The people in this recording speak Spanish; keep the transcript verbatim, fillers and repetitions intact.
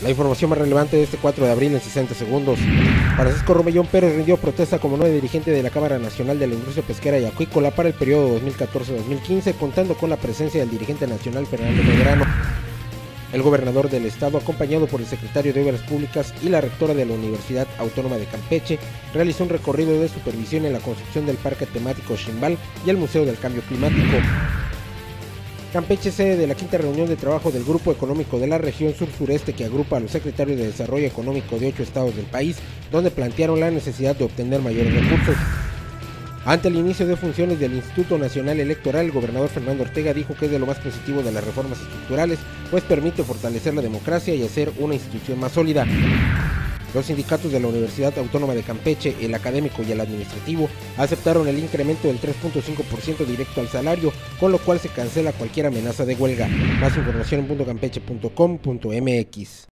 La información más relevante de este cuatro de abril en sesenta segundos. Francisco Romellón Pérez rindió protesta como nuevo dirigente de la Cámara Nacional de la Industria Pesquera y Acuícola para el periodo dos mil catorce a dos mil quince, contando con la presencia del dirigente nacional Fernando Medrano. El gobernador del estado, acompañado por el secretario de Obras Públicas y la rectora de la Universidad Autónoma de Campeche, realizó un recorrido de supervisión en la construcción del parque temático Ximbal y el Museo del Cambio Climático. Campeche es sede de la quinta reunión de trabajo del Grupo Económico de la Región Sur-Sureste, que agrupa a los secretarios de Desarrollo Económico de ocho estados del país, donde plantearon la necesidad de obtener mayores recursos. Ante el inicio de funciones del Instituto Nacional Electoral, el gobernador Fernando Ortega dijo que es de lo más positivo de las reformas estructurales, pues permite fortalecer la democracia y hacer una institución más sólida. Los sindicatos de la Universidad Autónoma de Campeche, el académico y el administrativo, aceptaron el incremento del tres punto cinco por ciento directo al salario, con lo cual se cancela cualquier amenaza de huelga. Más información en punto campeche punto com punto m x.